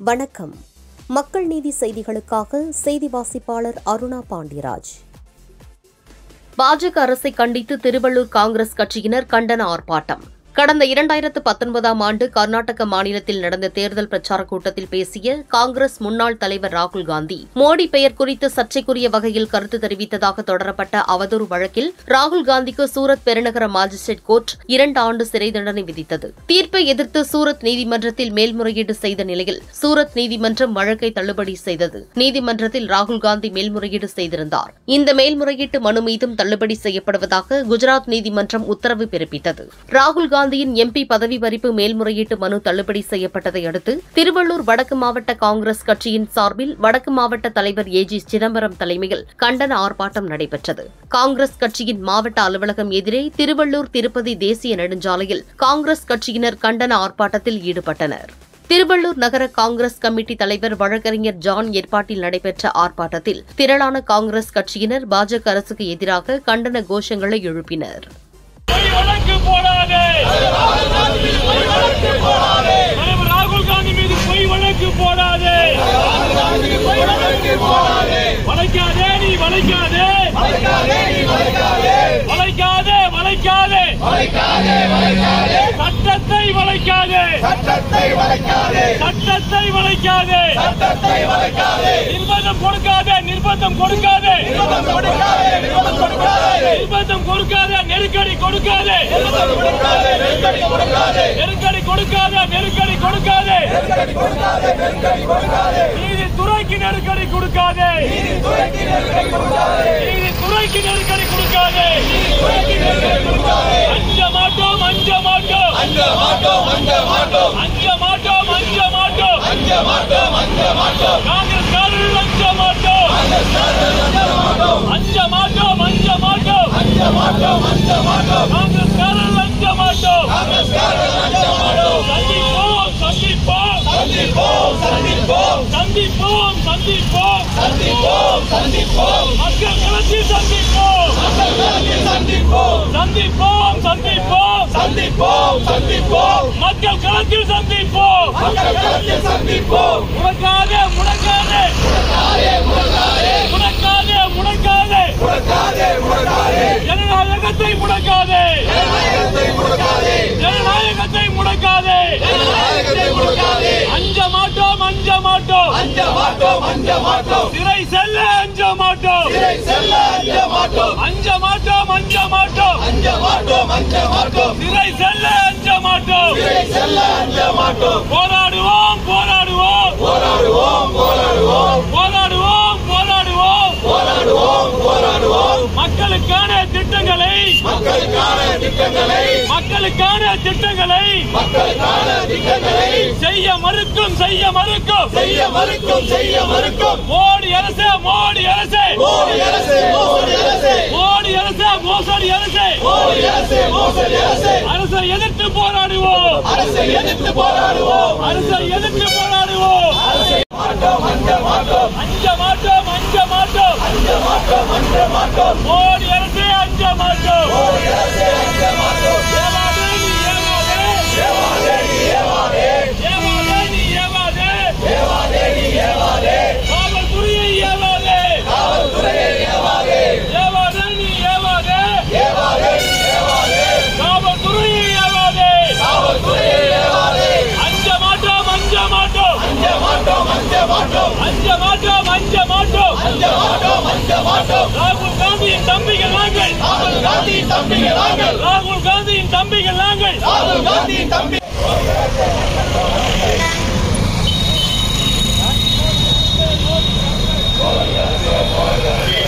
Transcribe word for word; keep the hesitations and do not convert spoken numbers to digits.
வணக்கம். மக்கள் நீதி செய்திகளுக்காக செய்தி வாசிப்பாளர் அருணா பாண்டியராஜ். பாஜக அரசை கண்டித்து திருவள்ளூர் காங்கிரஸ் கட்சியினர் கண்டன ஆர்ப்பாட்டம். கடந்த இரண்டாயிரத்து பத்தொன்பதாம் ஆண்டு கர்நாடக மாநிலத்தில் நடந்த தேர்தல் பிரச்சாரக் கூட்டத்தில் பேசிய காங்கிரஸ் முன்னாள் தலைவர் ராகுல் காந்தி மோடி பெயர் குறித்து சர்ச்சைக்குரிய வகையில் கருத்து தெரிவித்ததாக தொடரப்பட்ட அவதூறு வழக்கில் ராகுல் காந்திக்கு சூரத் பெருநகர மாஜிஸ்ட்ரேட் கோர்ட் இரண்டு ஆண்டு சிறை தண்டனை விதித்தது. தீர்ப்பை எதிர்த்து சூரத் நீதிமன்றத்தில் மேல்முறையீடு செய்த நிலையில் சூரத் நீதிமன்றம் வழக்கை தள்ளுபடி செய்தது. நீதிமன்றத்தில் ராகுல் காந்தி மேல்முறையீடு செய்திருந்தார். இந்த மேல்முறையீட்டு மனு மீதும் தள்ளுபடி செய்யப்படுவதாக குஜராத் நீதிமன்றம் உத்தரவு பிறப்பித்தது. ராகுல் காந்தியின் எம்பி பதவி பறிப்பு மேல்முறையீட்டு மனு தள்ளுபடி செய்யப்பட்டதை அடுத்து திருவள்ளூர் வடக்கு மாவட்ட காங்கிரஸ் கட்சியின் சார்பில் வடக்கு மாவட்ட தலைவர் ஏ ஜி சிதம்பரம் தலைமையில் கண்டன ஆர்ப்பாட்டம் நடைபெற்றது. காங்கிரஸ் கட்சியின் மாவட்ட அலுவலகம் எதிரே திருவள்ளூர் திருப்பதி தேசிய நெடுஞ்சாலையில் காங்கிரஸ் கட்சியினர் கண்டன ஆர்ப்பாட்டத்தில் ஈடுபட்டனர். திருவள்ளூர் நகர காங்கிரஸ் கமிட்டி தலைவர் வழக்கறிஞர் ஜான் ஏற்பாட்டில் நடைபெற்ற ஆர்ப்பாட்டத்தில் திரளான காங்கிரஸ் கட்சியினர் பாஜக அரசுக்கு எதிராக கண்டன கோஷங்களை எழுப்பினர். ராகுல் காந்தி மீது பொய் வழக்கு போடாதே, வளைக்காதே நீ வளைக்காதே, வளைக்காதே வளைக்காதே, சட்டத்தை வளைக்காதே, சட்டத்தை வளைக்காதே, நிர்பந்தம் கொடுக்காதே, நிர்பந்தம் கொடுக்காதே, நிர்பந்தம் கொடுக்காதே, நெருக்கடி கொடுக்காதே, நெருக்கடி கொடுக்காதே, நெருக்கடி கொடுக்காதே, நீதித்துறைக்கு நெருக்கடி கொடுக்காதே, நீதித்துறைக்கு நெருக்கடி கொடுக்காதே, அஞ்ச மாட்டோம் அஞ்ச மாட்டோம் அஞ்ச மாட்டோம் அஞ்ச மாட்டோம் அஞ்ச மாட்டோம் அஞ்ச மாட்டோம் அஞ்ச மாட்டோம் அஞ்ச மாட்டோம் காங்கிரஸ்காரர்கள் அஞ்ச மாட்டோம் அஞ்ச மாட்டோம் அஞ்ச மாட்டோம் அஞ்ச மாட்டோம் அஞ்ச மாட்டோம் காங்கிரஸ்காரர்கள் அஞ்ச மாட்டோம் காங்கிரஸ்காரர்கள் அஞ்ச மாட்டோம் சந்திப்போம் சந்திப்போம் சந்திப்போம் சந்திப்போம் சந்திப்போம் சந்திப்போம் சந்திப்போம் மக்கள் களத்தில் சந்திப்போம் மக்கள் களத்தில் சந்திப்போம் சந்திப்போம் சந்திப்போம் சந்திப்போம் சந்திப்போம் மக்கள் களத்தில் சந்திப்போம் மக்கள் களத்தில் சந்திப்போம் முடக்காதே முடக்காதே முடக்காதே முடக்காதே முடக்காதே முடக்காதே முடக்காதே ஜனநாயகத்தை முடக்காதே ஜனநாயகத்தை முடக்காதே ஜனநாயகத்தை முடக்காதே ஜனநாயகத்தை முடக்காதே அஞ்ச மாட்டோம் அஞ்ச மாட்டோம் அஞ்ச மாட்டோம் அஞ்ச மாட்டோம் சிறை செல்ல அஞ்ச மாட்டோம் சிறை செல்ல அஞ்ச மாட்டோம் அஞ்ச மாட்டோம் அஞ்ச மாட்டோம் அஞ்ச மாட்டோம் அஞ்ச மாட்டோம் சிறை செல்ல அஞ்ச மாட்டோம் சிறை செல்ல அஞ்ச மாட்டோம் போராடுவோம் போராடுவோம் போராடுவோம் போராடுவோம் போராடுவோம் போராடுவோம் போராடுவோம் போராடுவோம் மக்களுக்கான திட்டங்களை மக்களுக்கான திட்டங்களை மக்களுக்கான திட்டங்களை மக்களுக்கான திட்டங்களை செய்ய மறுக்கும் செய்ய மறுக்கும் செய்ய மறுக்கும் செய்ய மறுக்கும் மோடி அரசு மோடி அரசு மோடி அரசு மோடி அரசு மோடி அரசு மோசடி அரசு மோடி அரசு மோசடி அரசு அரசை எதிர்த்து போராடுவோம் அரசை எதிர்த்து போராடுவோம் அரசை எதிர்த்து போராடுவோம் அரசை மாட்டோம் அஞ்ச மாட்டோம் அஞ்ச மாட்டோம் அஞ்ச மாட்டோம் அஞ்ச மாட்டோம் அஞ்ச மாட்டோம் மோடி அரசு அஞ்ச மாட்டோம் மோடி அரசு அஞ்ச மாட்டோம் ஏவாதே நீ ஏவாதே ஏவாதே நீ ஏவாதே ஏவாதே நீ ஏவாதே ஏவாதே நீ ஏவாதே காவல்துறையை ஏவாதே காவல்துறையை ஏவாதே ஏவாதே நீ ஏவாதே ஏவாதே நீ ஏவாதே காவல்துறையை ஏவாதே காவல்துறையை ஏவாதே அஞ்ச மாட்டோம் அஞ்ச மாட்டோம் அஞ்ச மாட்டோம் அஞ்ச மாட்டோம் அஞ்ச மாட்டோம் அஞ்ச மாட்டோம் அஞ்ச மாட்டோம் அஞ்ச மாட்டோம் ராகுல் காந்தியின் தம்பிகள் நாங்கள் ராகுல் காந்தியின் தம்பிகள் நாங்கள் ராகுல் காந்தியின் தம்பிகள் நாங்கள் ராகுல் காந்தியின் தம்பி போராடுவோம்